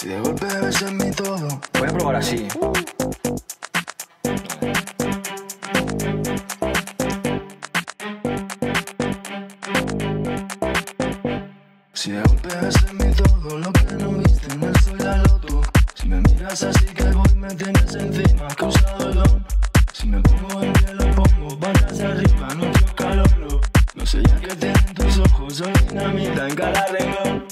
Si de golpe ves en mí todo. Voy a probar así. Si de golpe ves en mí todo lo que no viste en el sol y la loto. Si me miras así que voy me tienes encima, causado el don. Si me pongo en pie lo pongo, patas arriba, no te escalolo. No sé ya que tienen tus ojos, soy dinamita en cada renglón.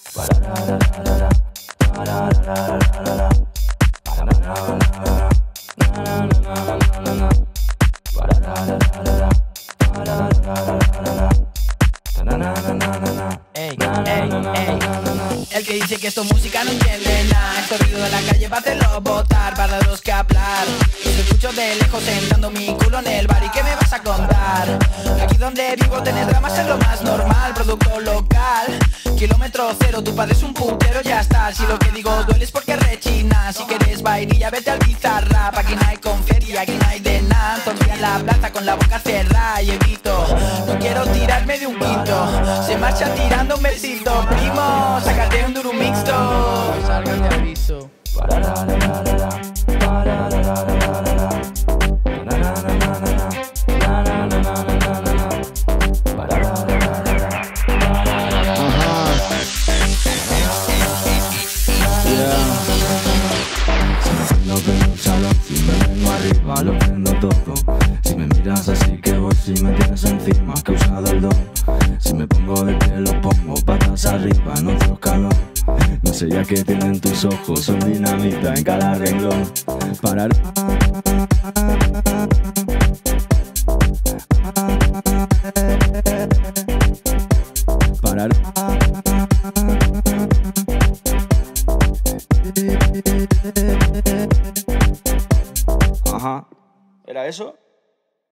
El que dice que esto música no entiende nada. Esto ruido de la calle para hacerlo botar, para los que hablar. Los escucho de lejos sentando mi culo en el bar. ¿Y qué me vas a contar? Aquí donde vivo tener dramas es lo más normal. Producto local, kilómetro cero. Tu padre es un putero, ya está. Si lo que digo duele es porque rechina. Si quieres vainilla vete al Bizarrap. Aquí no hay confeti, aquí no hay de nada. Todavía en la plaza con la boca cerrada y evito. No quiero tirarme de un quinto. Se marcha tirando un besito. Primo, sácate un duro mixto. Salgan de aviso. Lo prendo todo. Si me miras así que voy, si me tienes encima, has causado el don. Si me pongo de pie lo pongo, patas arriba en otro escalón. No sé ya que tienen tus ojos, son dinamita en cada renglón. Parar. Parar. Ajá. ¿Era eso?